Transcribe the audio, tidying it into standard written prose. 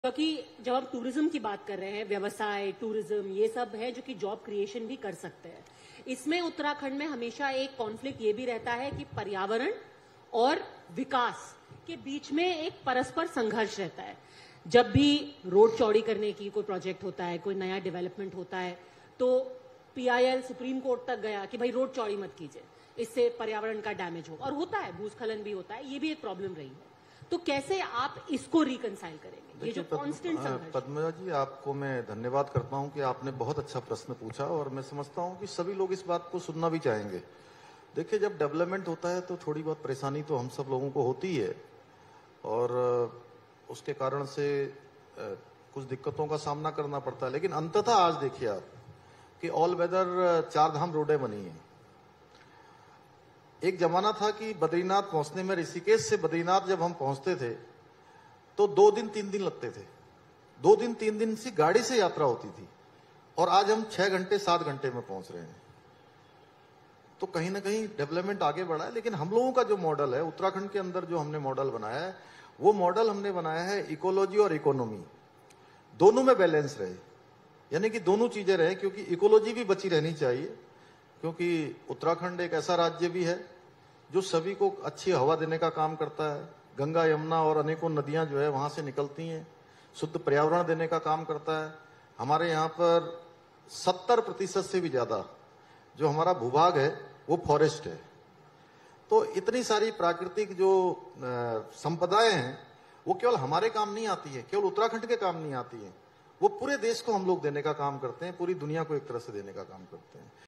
क्योंकि जब हम टूरिज्म की बात कर रहे हैं, व्यवसाय, टूरिज्म, ये सब है जो कि जॉब क्रिएशन भी कर सकते हैं। इसमें उत्तराखंड में हमेशा एक कॉन्फ्लिक्ट ये भी रहता है कि पर्यावरण और विकास के बीच में एक परस्पर संघर्ष रहता है। जब भी रोड चौड़ी करने की कोई प्रोजेक्ट होता है, कोई नया डेवलपमेंट होता है, तो पीआईएल सुप्रीम कोर्ट तक गया कि भाई रोड चौड़ी मत कीजिए, इससे पर्यावरण का डैमेज होगा, और होता है, भूस्खलन भी होता है, ये भी एक प्रॉब्लम रही है। तो कैसे आप इसको रिकंसाइल करेंगे, ये जो कांस्टेंट संघर्ष? पद्मजा जी, आपको मैं धन्यवाद करता हूं कि आपने बहुत अच्छा प्रश्न पूछा, और मैं समझता हूं कि सभी लोग इस बात को सुनना भी चाहेंगे। देखिए, जब डेवलपमेंट होता है तो थोड़ी बहुत परेशानी तो हम सब लोगों को होती है, और उसके कारण से कुछ दिक्कतों का सामना करना पड़ता है। लेकिन अंततः आज देखिए आप कि ऑल वेदर 4 धाम रोडें बनी हैं। एक जमाना था कि बद्रीनाथ पहुंचने में, ऋषिकेश से बद्रीनाथ जब हम पहुंचते थे तो 2 दिन 3 दिन लगते थे। 2 दिन 3 दिन से गाड़ी से यात्रा होती थी, और आज हम 6 घंटे 7 घंटे में पहुंच रहे हैं। तो कहीं ना कहीं डेवलपमेंट आगे बढ़ा है। लेकिन हम लोगों का जो मॉडल है उत्तराखंड के अंदर, जो हमने मॉडल बनाया है, वो मॉडल हमने बनाया है इकोलॉजी और इकोनॉमी दोनों में बैलेंस रहे, यानी कि दोनों चीजें रहे। क्योंकि इकोलॉजी भी बची रहनी चाहिए, क्योंकि उत्तराखंड एक ऐसा राज्य भी है जो सभी को अच्छी हवा देने का काम करता है। गंगा, यमुना और अनेकों नदियां जो है वहां से निकलती हैं, शुद्ध पर्यावरण देने का काम करता है। हमारे यहाँ पर 70% से भी ज्यादा जो हमारा भूभाग है वो फॉरेस्ट है। तो इतनी सारी प्राकृतिक जो संपदाएं हैं वो केवल हमारे काम नहीं आती है, केवल उत्तराखंड के काम नहीं आती है, वो पूरे देश को हम लोग देने का काम करते हैं, पूरी दुनिया को एक तरह से देने का काम करते हैं।